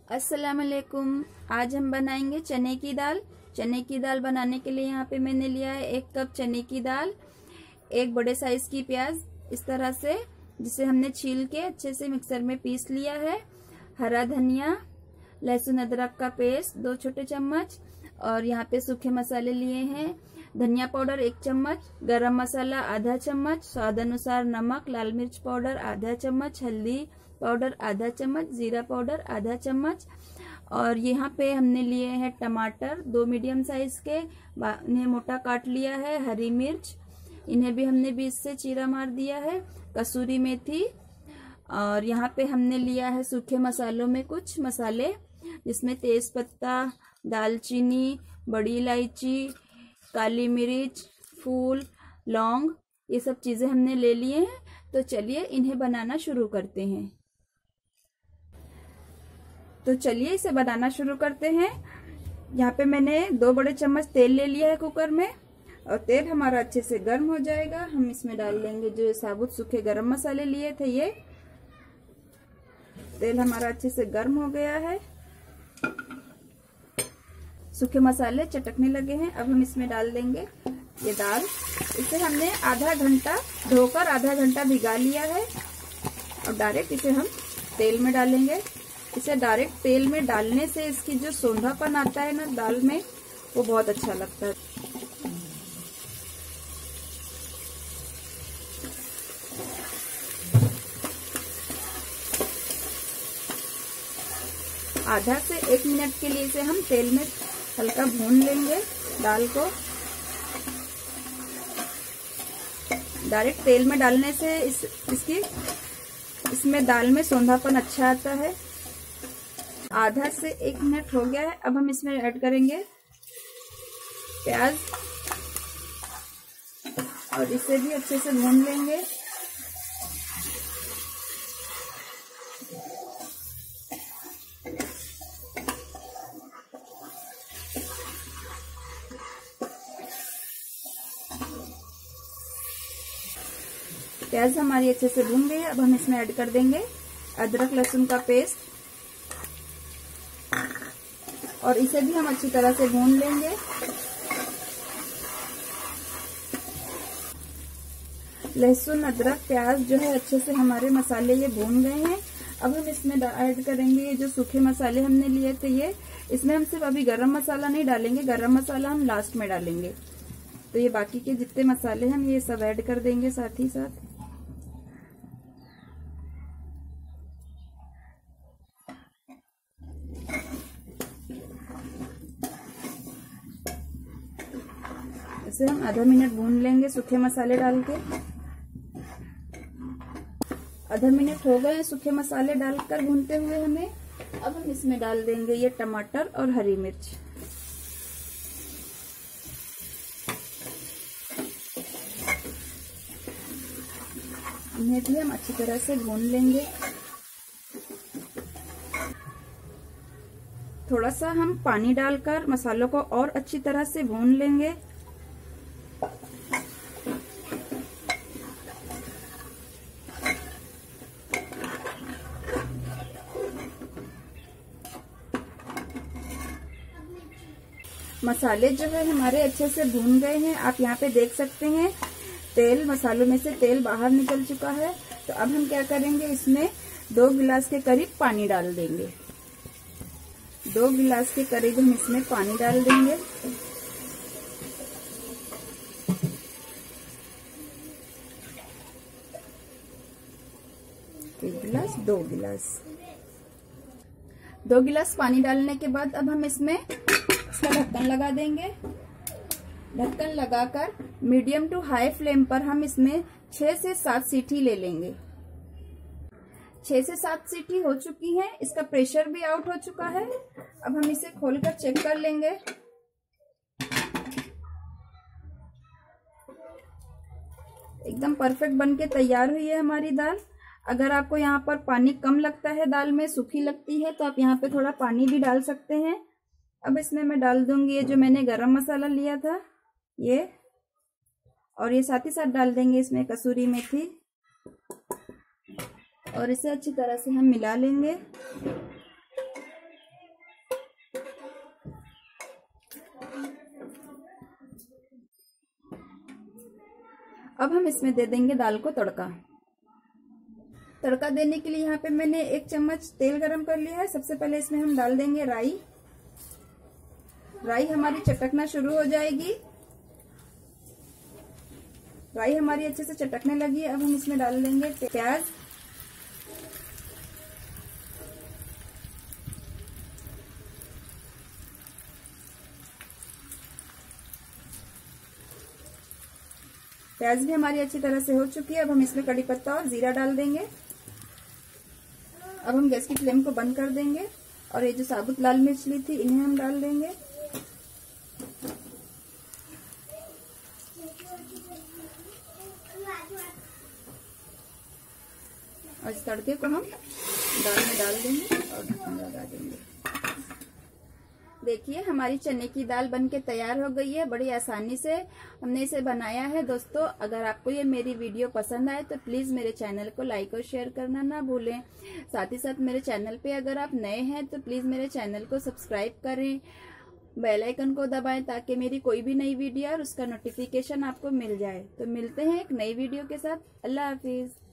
अस्सलाम वालेकुम। आज हम बनाएंगे चने की दाल। चने की दाल बनाने के लिए यहाँ पे मैंने लिया है 1 कप चने की दाल, 1 बड़े साइज की प्याज इस तरह से, जिसे हमने छील के अच्छे से मिक्सर में पीस लिया है, हरा धनिया, लहसुन अदरक का पेस्ट 2 छोटे चम्मच, और यहाँ पे सूखे मसाले लिए हैं, धनिया पाउडर 1 चम्मच, गरम मसाला आधा चम्मच, स्वाद अनुसार नमक, लाल मिर्च पाउडर आधा चम्मच, हल्दी पाउडर आधा चम्मच, जीरा पाउडर आधा चम्मच। और यहाँ पे हमने लिए हैं टमाटर 2 मीडियम साइज के, इन्हें मोटा काट लिया है, हरी मिर्च इन्हें भी हमने बीच से चीरा मार दिया है, कसूरी मेथी, और यहाँ पे हमने लिया है सूखे मसालों में कुछ मसाले, जिसमें तेज पत्ता, दालचीनी, बड़ी इलायची, काली मिर्च, फूल, लौंग, ये सब चीजें हमने ले लिए हैं। तो चलिए इन्हें बनाना शुरू करते हैं। तो चलिए इसे बनाना शुरू करते हैं। यहाँ पे मैंने 2 बड़े चम्मच तेल ले लिया है कुकर में, और तेल हमारा अच्छे से गर्म हो जाएगा। हम इसमें डाल देंगे जो साबुत सूखे गरम मसाले लिए थे। ये तेल हमारा अच्छे से गर्म हो गया है, सूखे मसाले चटकने लगे हैं। अब हम इसमें डाल देंगे ये दाल। इसे हमने आधा घंटा धोकर आधा घंटा भिगा लिया है, और डायरेक्ट इसे हम तेल में डालेंगे। इसे डायरेक्ट तेल में डालने से इसकी जो सोंधापन आता है ना दाल में, वो बहुत अच्छा लगता है। आधा से 1 मिनट के लिए इसे हम तेल में हल्का भून लेंगे दाल को। डायरेक्ट तेल में डालने से इसमें दाल में सौंधापन अच्छा आता है। आधा से 1 मिनट हो गया है। अब हम इसमें ऐड करेंगे प्याज, और इसे भी अच्छे से भून लेंगे। प्याज हमारी अच्छे से भून गई है। अब हम इसमें ऐड कर देंगे अदरक लहसुन का पेस्ट, और इसे भी हम अच्छी तरह से भून लेंगे। लहसुन अदरक प्याज जो है अच्छे से हमारे मसाले ये भून गए हैं। अब हम इसमें ऐड करेंगे ये जो सूखे मसाले हमने लिए थे। ये इसमें हम सिर्फ अभी गरम मसाला नहीं डालेंगे, गरम मसाला हम लास्ट में डालेंगे। तो ये बाकी के जितने मसाले हम ये सब ऐड कर देंगे साथ ही साथ। इसे हम आधा मिनट भून लेंगे सूखे मसाले डाल के। आधा मिनट हो गए सूखे मसाले डालकर भूनते हुए हमें। अब हम इसमें डाल देंगे ये टमाटर और हरी मिर्च। इन्हें भी हम अच्छी तरह से भून लेंगे। थोड़ा सा हम पानी डालकर मसालों को और अच्छी तरह से भून लेंगे। मसाले जो है हमारे अच्छे से भून गए हैं। आप यहाँ पे देख सकते हैं तेल, मसालों में से तेल बाहर निकल चुका है। तो अब हम क्या करेंगे, इसमें 2 गिलास के करीब पानी डाल देंगे। 2 गिलास के करीब हम इसमें पानी डाल देंगे। एक गिलास, 2 गिलास। 2 गिलास पानी डालने के बाद अब हम इसमें इसका ढक्कन लगा देंगे। ढक्कन लगाकर मीडियम टू हाई फ्लेम पर हम इसमें 6 से 7 सीटी ले लेंगे। 6 से 7 सीटी हो चुकी है, इसका प्रेशर भी आउट हो चुका है। अब हम इसे खोलकर चेक कर लेंगे। एकदम परफेक्ट बनके तैयार हुई है हमारी दाल। अगर आपको यहाँ पर पानी कम लगता है, दाल में सूखी लगती है, तो आप यहाँ पे थोड़ा पानी भी डाल सकते हैं। अब इसमें मैं डाल दूंगी ये जो मैंने गरम मसाला लिया था ये, और ये साथ ही साथ डाल देंगे इसमें कसूरी मेथी, और इसे अच्छी तरह से हम मिला लेंगे। अब हम इसमें दे देंगे दाल को तड़का। तड़का देने के लिए यहाँ पे मैंने 1 चम्मच तेल गरम कर लिया है। सबसे पहले इसमें हम डाल देंगे राई। राई हमारी चटकना शुरू हो जाएगी। राई हमारी अच्छे से चटकने लगी है। अब हम इसमें डाल देंगे प्याज। प्याज भी हमारी अच्छी तरह से हो चुकी है। अब हम इसमें कड़ी पत्ता और जीरा डाल देंगे। अब हम गैस की फ्लेम को बंद कर देंगे और ये जो साबुत लाल मिर्च ली थी इन्हें हम डाल देंगे। और इस तड़के को हम दाल में डाल देंगे और ढक्कन लगा देंगे। देखिए हमारी चने की दाल बनके तैयार हो गई है। बड़ी आसानी से हमने इसे बनाया है। दोस्तों अगर आपको ये मेरी वीडियो पसंद आए तो प्लीज मेरे चैनल को लाइक और शेयर करना ना भूलें। साथ ही साथ मेरे चैनल पे अगर आप नए हैं तो प्लीज मेरे चैनल को सब्सक्राइब करें, बेल आइकन को दबाएं ताकि मेरी कोई भी नई वीडियो और उसका नोटिफिकेशन आपको मिल जाए। तो मिलते हैं एक नई वीडियो के साथ। अल्लाह हाफिज।